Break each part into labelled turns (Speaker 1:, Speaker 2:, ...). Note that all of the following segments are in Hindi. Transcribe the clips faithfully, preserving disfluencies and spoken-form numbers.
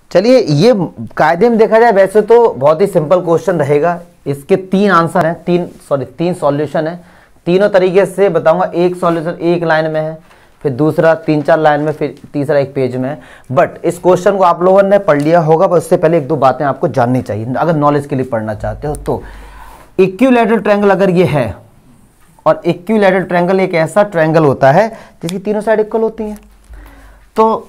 Speaker 1: चलिए, ये कायदे में देखा जाए वैसे तो बहुत ही सिंपल क्वेश्चन रहेगा। इसके तीन आंसर हैं, तीन सॉरी तीन सॉल्यूशन है। तीनों तरीके से बताऊंगा। एक सॉल्यूशन एक लाइन में है, फिर दूसरा तीन चार लाइन में, फिर तीसरा एक पेज में है। बट इस क्वेश्चन को आप लोगों ने पढ़ लिया होगा, पर उससे पहले एक दो बातें आपको जाननी चाहिए अगर नॉलेज के लिए पढ़ना चाहते हो तो। इक्विलैटरल ट्रायंगल अगर ये है, और इक्विलैटरल ट्रायंगल एक ऐसा ट्रायंगल होता है जिसकी तीनों साइड इक्वल होती हैं, तो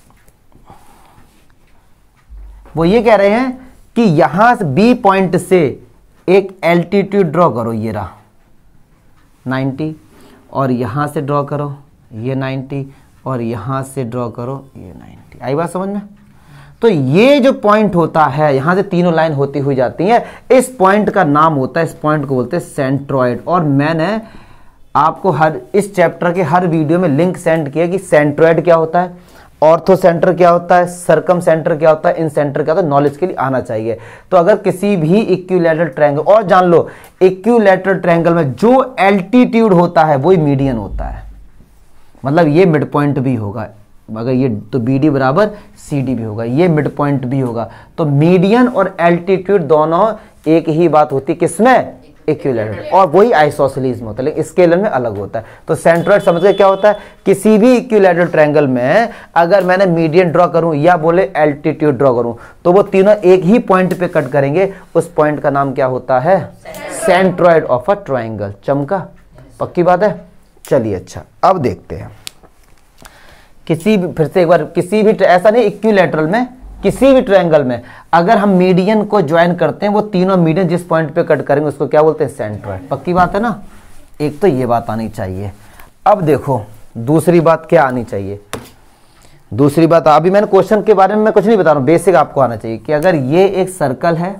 Speaker 1: वो ये कह रहे हैं कि यहां से बी पॉइंट से एक एल्टीट्यूड ड्रॉ करो, ये रहा नब्बे, और यहां से ड्रॉ करो ये नब्बे, और यहां से ड्रॉ करो ये नब्बे। आई बात समझ में? तो ये जो पॉइंट होता है, यहां से तीनों लाइन होती हुई जाती हैं, इस पॉइंट का नाम होता है, इस पॉइंट को बोलते हैं सेंट्रॉइड। और मैंने आपको हर इस चैप्टर के हर वीडियो में लिंक सेंड किया कि सेंट्रॉइड क्या होता है, ऑर्थो सेंटर क्या होता है, सर्कम सेंटर क्या होता है, इन सेंटर क्या होता है, नॉलेज के लिए आना चाहिए। तो अगर किसी भी इक्विलैटरल ट्रायंगल, और जान लो इक्विलैटरल ट्रायंगल में जो एल्टीट्यूड होता है वही मीडियन होता है, मतलब ये मिड पॉइंट भी होगा। अगर ये तो बी डी बराबर सी डी भी होगा, ये मिड पॉइंट भी होगा। तो मीडियन और एल्टीट्यूड दोनों एक ही बात होती है, किसमें? इक्विलैटरल। और वही आइसोसेलेस में होता है, लेकिन स्केलर में अलग होता है। तो सेंट्रॉइड समझ गए क्या होता है? किसी भी इक्विलैटरल ट्रायंगल में अगर मैंने मीडियन ड्रॉ करूं या बोले एल्टीट्यूड ड्रॉ करूं, तो वो तीनों एक ही पॉइंट पे कट करेंगे। उस पॉइंट का नाम क्या होता है? Centroid of a triangle. चमका? पक्की बात है। चलिए, अच्छा अब देखते हैं। किसी भी, फिर से एक बार, किसी भी, ऐसा नहीं इक्विलैटरल में, किसी भी ट्रायंगल में अगर हम मीडियन को ज्वाइन करते हैं, वो तीनों मीडियन जिस पॉइंट पे कट करेंगे उसको क्या बोलते हैं? सेंट्रॉइड। पक्की बात है ना? एक तो ये बात आनी चाहिए। अब देखो दूसरी बात क्या आनी चाहिए। दूसरी बात, अभी मैंने क्वेश्चन के बारे में मैं कुछ नहीं बता रहा हूं, बेसिक आपको आना चाहिए कि अगर ये एक सर्कल है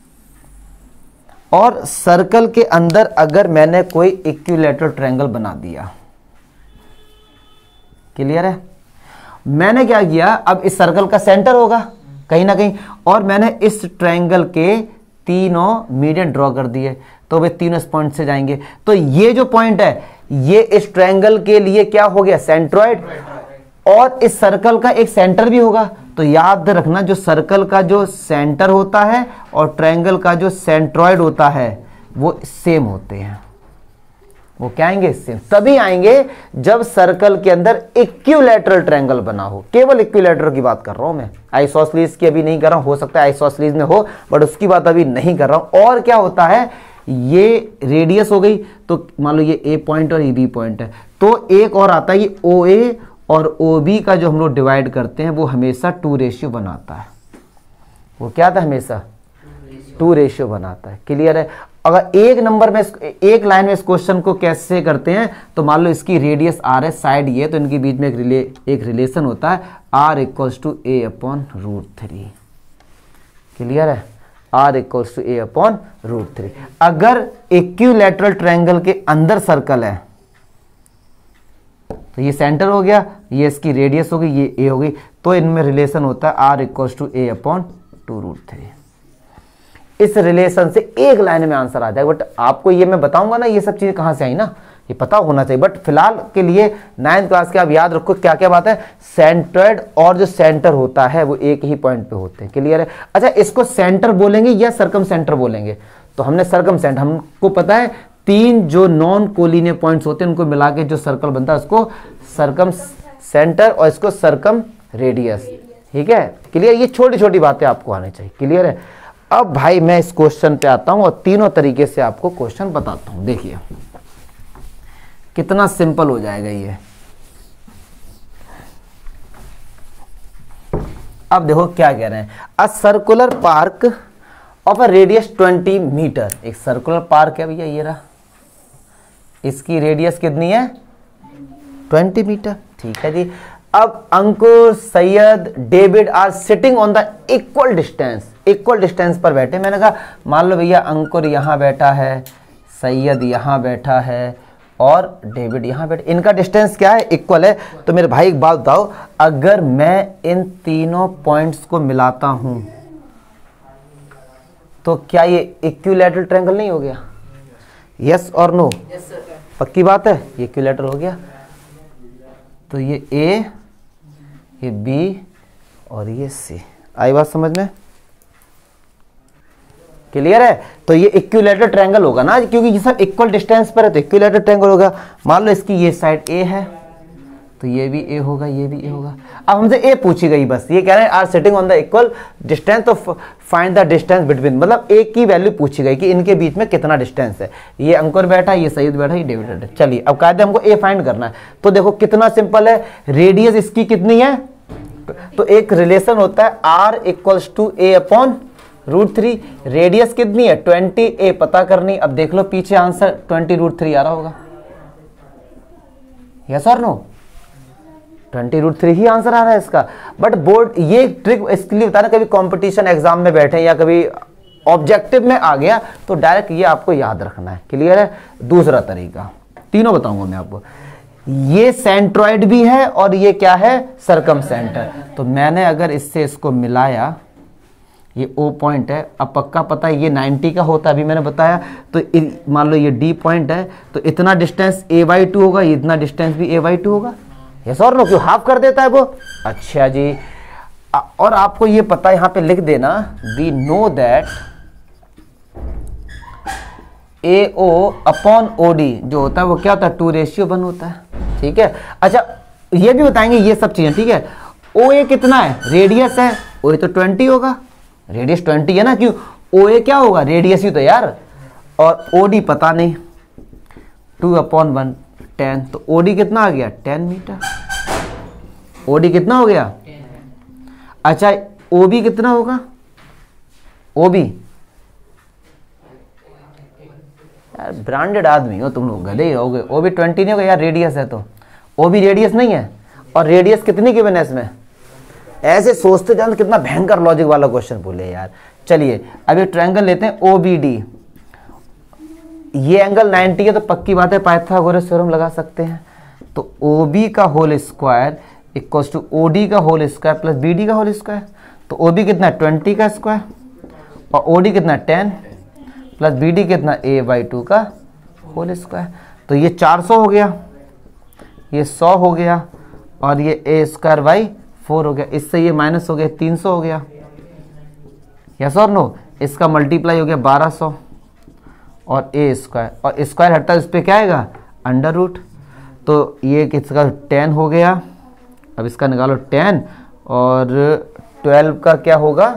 Speaker 1: और सर्कल के अंदर अगर मैंने कोई इक्विलैटरल ट्रायंगल बना दिया, क्लियर है? मैंने क्या किया, अब इस सर्कल का सेंटर होगा कहीं ना कहीं, और मैंने इस ट्रायंगल के तीनों मीडियन ड्रॉ कर दिए, तो वे तीनों इस पॉइंट से जाएंगे। तो ये जो पॉइंट है ये इस ट्रायंगल के लिए क्या हो गया? सेंट्रॉइड। और इस सर्कल का एक सेंटर भी होगा। तो याद रखना, जो सर्कल का जो सेंटर होता है और ट्रायंगल का जो सेंट्रॉइड होता है वो सेम होते हैं। वो क्या आएंगे? सेम। तभी आएंगे जब सर्कल के अंदर इक्विलैटरल ट्रायंगल बना हो। केवल इक्विलैटरल की बात कर रहा हूं मैं, आइसोसेलेस की अभी नहीं कर रहा हूं। हो सकता है आइसोसेलेस में हो, बट उसकी बात अभी नहीं कर रहा हूं। और क्या होता है, ये रेडियस हो गई, तो मान लो ये ए पॉइंट और ये बी पॉइंट है, तो एक और आता है ये ओ ए और ओ बी का जो हम लोग डिवाइड करते हैं वो हमेशा टू रेशियो बनाता है। वो क्या था? हमेशा टू रेशियो बनाता है। क्लियर है? अगर एक नंबर में, एक लाइन में इस क्वेश्चन को कैसे करते हैं, तो मान लो इसकी रेडियस आर है, साइड ये, तो इनके बीच में एक रिले एक रिलेशन होता है, R equals to A upon root three. Clear है? R equals to A upon root three. अगर इक्विलैटरल ट्रायंगल के अंदर सर्कल है तो ये सेंटर हो गया, ये इसकी रेडियस हो गई, ये ए हो गई, तो इनमें रिलेशन होता है R equals to A upon two root three. इस रिलेशन से एक लाइन में आंसर आ जाएगा। बट आपको ये मैं बताऊंगा ना, ये सब चीजें कहां से आई ना, ये पता होना चाहिए। बट फिलहाल के लिए नाइन्थ क्लास के आप याद रखो क्या क्या बात है। सेंट्रॉइड और जो सेंटर होता है वो एक ही पॉइंट पे होते हैं। क्लियर है? अच्छा, इसको सेंटर बोलेंगे या सर्कम सेंटर बोलेंगे? तो हमने सर्कम सेंटर, हमको पता है तीन जो नॉन कोलिनियर पॉइंट्स होते हैं उनको मिला के जो सर्कल बनता है उसको सर्कम सेंटर, और इसको सर्कम रेडियस। ठीक है? क्लियर? ये छोटी छोटी बातें आपको आनी चाहिए। क्लियर है? अब भाई मैं इस क्वेश्चन पे आता हूं और तीनों तरीके से आपको क्वेश्चन बताता हूं। देखिए कितना सिंपल हो जाएगा ये। अब देखो क्या कह रहे हैं, a circular park of a radius twenty metre. एक सर्कुलर पार्क है भैया, ये रहा, इसकी रेडियस कितनी है? Twenty metre. ठीक है जी। अब Ankur, Syed, David are sitting on the equal distance. Equal distance पर बैठे। मैंने कहा मान लो भैया अंकुर यहां बैठा है, सैयद यहां बैठा है और डेविड यहां बैठे, इनका डिस्टेंस क्या है? इक्वल है। तो मेरे भाई एक बात बताओ, अगर मैं इन तीनों पॉइंट्स को मिलाता हूं तो क्या ये इक्विलैटरल ट्रायंगल नहीं हो गया? यस और नो?
Speaker 2: Yes sir.
Speaker 1: पक्की बात है, ये इक्विलैटरल हो गया। तो ये ए, ये बी और ये सी। आई बात समझ में? क्लियर है? तो ये इक्विलैटरल ट्रायंगल होगा ना, क्योंकि ये सब इक्वल डिस्टेंस पर है तो इक्विलैटरल ट्रायंगल होगा। मान लो इसकी ये साइड ए है तो ये भी ए होगा, ये भी ए होगा। अब हमसे ए पूछी गई, बस ये कह रहे हैं are sitting on the equal distance, तो फाइंड द डिस्टेंस बिटवीन, मतलब ए की वैल्यू पूछी गई कि इनके बीच में कितना डिस्टेंस है। ये अंकुर बैठा, ये सईद बैठा, ये डेविड है। चलिए अब कायदे हमको ए फाइंड करना है। तो देखो कितना सिंपल है, रेडियस इसकी कितनी है, तो एक रिलेशन होता है R equals to A upon root three. Radius कितनी है ट्वेंटी, ए पता करनी। अब देख लो पीछे आंसर ट्वेंटी रूट थ्री आ रहा होगा, यस और नो? ट्वेंटी रूट थ्री ही आंसर आ रहा है इसका। बट बोर्ड ये ट्रिक इसके लिए बता रहा, कभी कंपटीशन एग्जाम में बैठे या कभी ऑब्जेक्टिव में आ गया तो डायरेक्ट ये आपको याद रखना है। क्लियर है? दूसरा तरीका, तीनों बताऊंगा मैं आपको। ये सेंट्रॉइड भी है और ये क्या है, सरकमसेंटर। तो मैंने अगर इससे इसको मिलाया, ये ओ पॉइंट है, अब पक्का पता है ये नाइन्टी का होता है, अभी मैंने बताया। तो मान लो ये डी पॉइंट है तो इतना डिस्टेंस ए बाई टू होगा, इतना डिस्टेंस भी ए बाई टू होगा। यस और नो? क्यों हाफ कर देता है वो? अच्छा जी। और आपको ये पता है, यहां पे लिख देना, we know that A O upon O D जो होता है वो क्या होता है, टू रेशियो वन होता है। ठीक है? अच्छा ये भी बताएंगे ये सब चीजें। ठीक है? ओ ए कितना है, रेडियस है, ओ ए तो ट्वेंटी होगा, रेडियस ट्वेंटी है ना, क्यों? ओ ए क्या होगा, रेडियस ही तो यार। और ओ डी पता नहीं, टू अपॉन वन टेन, तो ओ डी कितना आ गया, टेन मीटर। ओ डी कितना हो गया? अच्छा ओ बी कितना होगा, ओ बी? यार ब्रांडेड आदमी हो तुम लोग, गधे ही रहोगे। ओ बी ट्वेंटी नहीं होगा यार, रेडियस है तो। ओ बी रेडियस नहीं है, और रेडियस कितनी गिवन है इसमें? ऐसे सोचते जान, कितना भयंकर लॉजिक वाला क्वेश्चन बोले यार। चलिए अब एक ट्रायंगल लेते हैं ओ बी डी। ये एंगल नाइन्टी है तो पक्की बात है पाइथागोरस थ्योरम लगा सकते हैं। तो ओ बी का whole square equals to O D का whole square plus B D का होल स्क्वायर। तो ओ बी कितना, ट्वेंटी का स्क्वायर, और ओ डी कितना, टेन, प्लस बी डी कितना, ए बाई टू का होल स्क्वायर। तो ये चार सौ हो गया, ये सौ हो गया, और ये ए स्क्वायर बाई फोर हो गया। इससे ये माइनस हो गया, तीन सौ हो गया। यस और नो? इसका मल्टीप्लाई हो गया बारह सौ, और ए स्क्वायर, और स्क्वायर हटता है, इस पर क्या आएगा, अंडर रूट। तो ये किसका, टेन हो गया। अब इसका निकालो टेन, और ट्वेल्व का क्या होगा,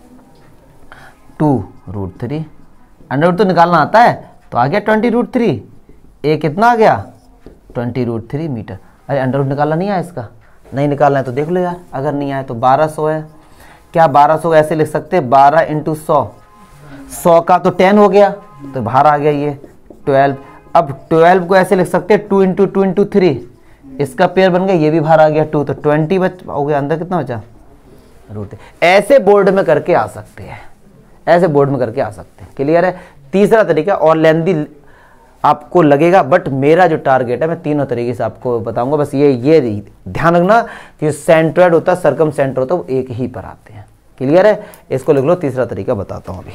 Speaker 1: two root three. Under root तो निकालना आता है, तो आ गया ट्वेंटी रूट थ्री। ए कितना आ गया, ट्वेंटी रूट थ्री मीटर। अरे अंडर रूट निकालना नहीं आया इसका, नहीं निकालना है तो देख लो यार, अगर नहीं आया तो बारह सौ है। क्या बारह सौ ऐसे लिख सकते हैं, बारह इंटू सौ, सौ का तो टेन हो गया तो बाहर आ गया ये ट्वेल्व। अब ट्वेल्व को ऐसे लिख सकते हैं, two into two into three, इसका पेयर बन गया, ये भी बाहर आ गया टू, तो ट्वेंटी बच हो गया, अंदर कितना बचा, रूट। ऐसे बोर्ड में करके आ सकते हैं, ऐसे बोर्ड में करके आ सकते हैं। क्लियर है? तीसरा तरीका और लेंदी आपको लगेगा, बट मेरा जो टारगेट है मैं तीनों तरीके से आपको बताऊंगा। बस ये ये ध्यान रखना कि सेंट्रोइड होता है, सर्कम सेंटर होता है, वो एक ही पर आते हैं। क्लियर है? इसको लिख लो, तीसरा तरीका बताता हूं अभी।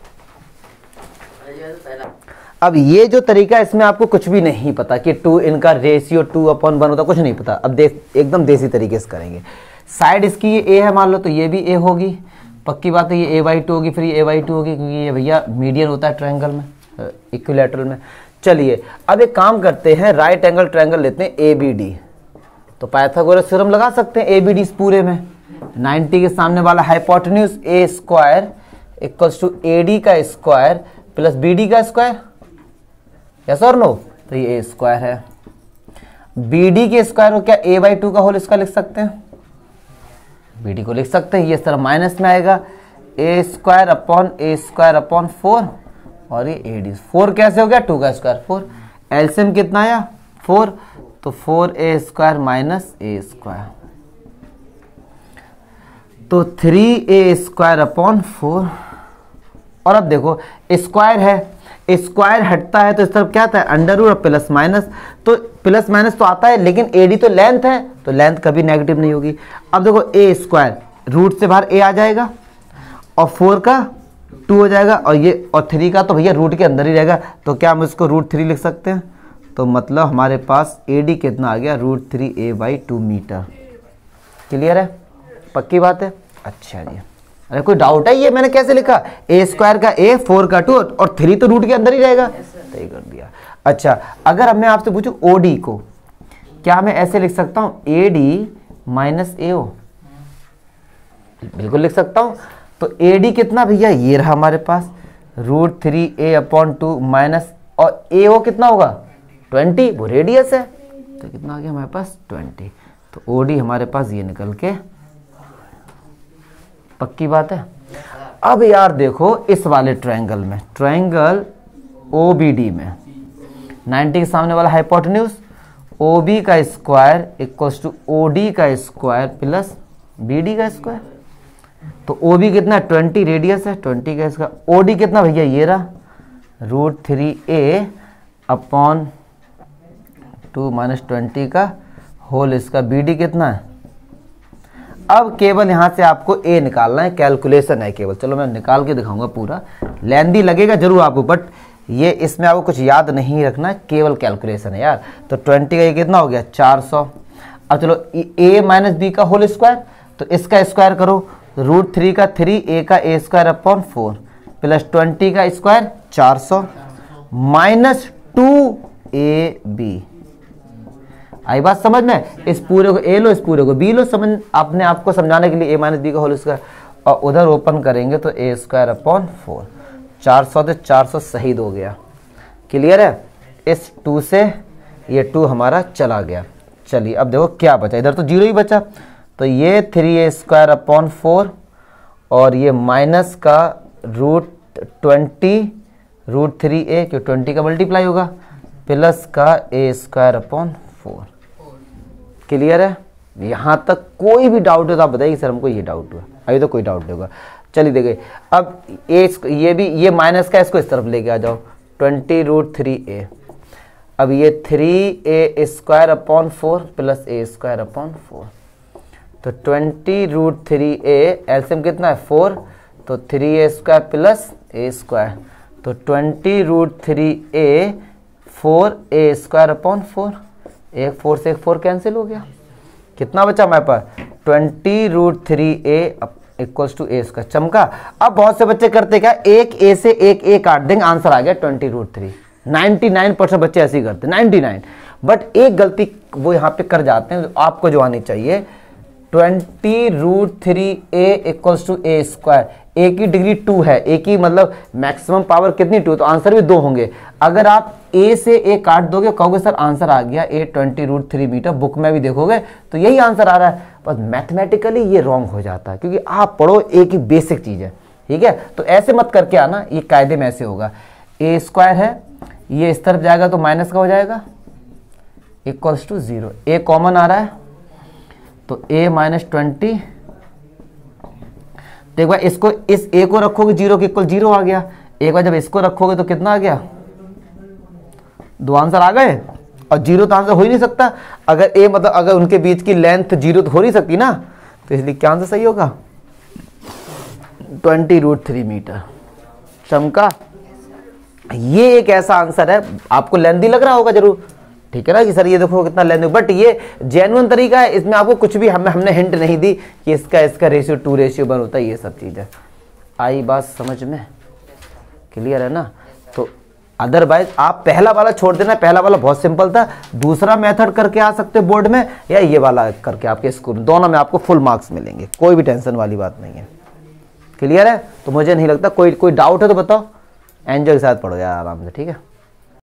Speaker 1: अब ये जो तरीका, इसमें आपको कुछ भी नहीं पता कि टू इनका रेशियो टू अपॉन वन होता, कुछ नहीं पता। अब दे, एकदम देसी तरीके से करेंगे। साइड इसकी ये ए है मान लो, तो ये भी ए होगी, पक्की बात है। ये ए बाई टू होगी, फिर ये ए बाई टू होगी, क्योंकि ये भैया मीडियन होता है ट्रायंगल में, इक्विलैटरल में। चलिए अब एक काम करते हैं, राइट एंगल ट्रायंगल लेते हैं ए बी डी। तो पाइथागोरस थ्योरम लगा सकते हैं ए बी डी पूरे में। नाइन्टी के सामने वाला hypotenuse A square equals to A D का स्क्वायर प्लस बी डी का स्क्वायर। यस और नो? तो ये ए स्क्वायर है, बी डी के स्क्वायर को क्या ए बाई टू का होल स्क्वायर लिख सकते हैं, बी डी को लिख सकते हैं। ये इस तरह माइनस में आएगा, A square upon A square upon four, और ये ए डी। फोर कैसे हो गया, टू का स्क्वायर फोर, एलसीएम कितना आया, फोर, तो four A square minus A square, तो थ्री ए स्क्वायर अपॉन फोर। और अब देखो स्क्वायर है, स्क्वायर हटता है तो इस तरफ क्या आता है, अंडर रूट और प्लस माइनस। तो प्लस माइनस तो आता है, लेकिन एडी तो लेंथ है, तो लेंथ कभी नेगेटिव नहीं होगी। अब देखो ए स्क्वायर, रूट से बाहर ए आ जाएगा, और फोर का टू हो जाएगा, और ये और थ्री का तो भैया रूट के अंदर ही रहेगा। तो क्या हम इसको रूट थ्री लिख सकते हैं? तो मतलब हमारे पास ए डी कितना आ गया, root three A by two metre. Clear है? पक्की बात है? अच्छा जी। अरे कोई डाउट है? ये मैंने कैसे लिखा, ए स्क्वायर का ए, फोर का टू, और थ्री तो रूट के अंदर ही रहेगा, सही कर दिया। अच्छा, अगर मैं आपसे पूछूं ओ डी को, क्या मैं ऐसे लिख सकता हूं ए डी माइनस ए ओ? बिल्कुल लिख सकता हूं। तो ए डी कितना भैया, ये रहा हमारे पास root three A upon two minus, और ए ओ कितना होगा ट्वेंटी, वो रेडियस है, तो कितना आ गया हमारे पास ट्वेंटी। तो ओ डी हमारे पास ये निकल के, पक्की बात है। अब यार देखो इस वाले ट्रायंगल में, ट्रायंगल ओ बी डी में नाइन्टी के सामने वाला हाइपोटेन्यूज, ओ बी का square equals to O D का स्क्वायर प्लस बी डी का स्क्वायर। तो ओ बी कितना है ट्वेंटी, रेडियस है ट्वेंटी का स्क्वायर, ओ डी कितना भैया ये रहा root three A upon two minus twenty का होल इसका, बी डी कितना है। अब केवल यहाँ से आपको ए निकालना है, कैलकुलेशन है केवल। चलो मैं निकाल के दिखाऊंगा पूरा, लेंदी लगेगा जरूर आपको, बट ये इसमें आपको कुछ याद नहीं रखना, केवल कैलकुलेशन है यार। तो ट्वेंटी का ये कितना हो गया चार सौ। अब चलो ए माइनस बी का होल स्क्वायर, तो इसका स्क्वायर करो, रूट थ्री का थ्री, ए का ए square upon four plus twenty का स्क्वायर चार सौ माइनस टू ए बी। आई बात समझ में? इस पूरे को ए लो, इस पूरे को बी लो, समझ अपने आप को समझाने के लिए ए माइनस बी का होल स्क्वायर, और उधर ओपन करेंगे तो ए स्क्वायर अपॉन फोर, चार सौ से चार सौ शहीद हो गया। क्लियर है? इस टू से ये टू हमारा चला गया। चलिए अब देखो क्या बचा, इधर तो जीरो ही बचा, तो ये थ्री ए स्क्वायर अपॉन फोर और ये माइनस का root twenty root three a, क्यों ट्वेंटी का मल्टीप्लाई होगा, प्लस का ए स्क्वायर अपॉन फोर। क्लियर है? यहाँ तक कोई भी डाउट हो तो आप बताइए सर हमको ये डाउट हुआ, अभी तो कोई डाउट नहीं होगा। चलिए देखिए, अब ए ये भी, ये माइनस का इसको इस तरफ लेके आ जाओ, ट्वेंटी रूट थ्री ए, अब ये three A square upon four plus a square upon four, तो twenty root three a, LCM कितना है फोर, तो three A square plus a square, तो twenty root three a four A square upon four, एक फोर से एक फोर कैंसिल हो गया, कितना बचा हमारे पास twenty root three a equals to a square. चमका? अब बहुत से बच्चे करते क्या, एक ए से एक ए काट देंगे, आंसर आ गया twenty root three. Ninety nine percent बच्चे ऐसे ही करते, नाइन्टी नाइन। बट एक गलती वो यहाँ पे कर जाते हैं, आपको जो आनी चाहिए, twenty root three a equals to a square, a की डिग्री टू है, ए की मतलब मैक्सिमम पावर कितनी टू, तो आंसर भी दो होंगे। अगर आप ए से ए काट दोगे, कहोगे सर आंसर आ गया a twenty root three metre, book में भी देखोगे तो यही आंसर आ रहा है, पर मैथमेटिकली ये रॉन्ग हो जाता है, क्योंकि आप पढ़ो ए की बेसिक चीज़ है, ठीक है। तो ऐसे मत करके आना, ये कायदे में ऐसे होगा, ए स्क्वायर है, ये इस तरफ जाएगा तो माइनस का हो जाएगा, equals to zero, a common आ रहा है तो ए माइनस ट्वेंटी, एक बार इसको, इस ए को रखोगे जीरो के इक्वल जीरो आ गया, एक बार जब इसको रखोगे तो कितना आ गया, दो आंसर आ गए, और जीरो तो आंसर हो ही नहीं सकता, अगर ए मतलब अगर उनके बीच की लेंथ जीरो तो हो नहीं सकती ना, तो इसलिए क्या आंसर सही होगा, ट्वेंटी रूट थ्री मीटर। चमका? ये एक ऐसा आंसर है, आपको लेंथी लग रहा होगा जरूर, ठीक है ना, कि सर ये देखो कितना लेंथ, बट ये जेन्युइन तरीका है, इसमें आपको कुछ भी हमें हमने हिंट नहीं दी कि इसका इसका रेशियो टू रेशियो वन होता है, ये सब चीज़ है। आई बात समझ में? क्लियर है ना? तो अदरवाइज आप पहला वाला छोड़ देना, पहला वाला बहुत सिंपल था, दूसरा मेथड करके आ सकते बोर्ड में, या ये वाला करके आपके स्कूल दोनों में आपको फुल मार्क्स मिलेंगे, कोई भी टेंशन वाली बात नहीं है। क्लियर है? तो मुझे नहीं लगता कोई कोई डाउट है तो बताओ, एंजॉय के साथ पढ़ो यार आराम से, ठीक है।